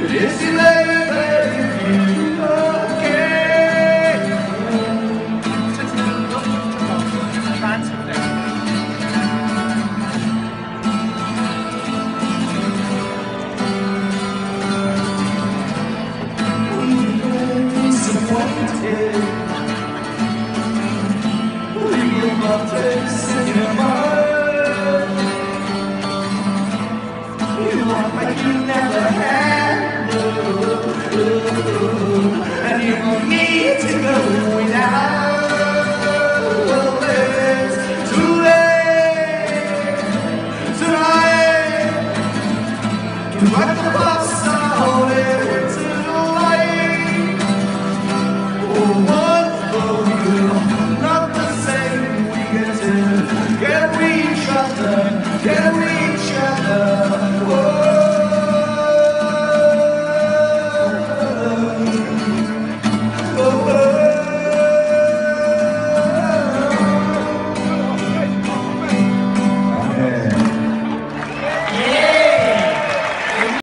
Is it late if you okay? Disappointed. Leave my place in your mind. You want like you never had, and you want me to go without. Well, it's too late tonight.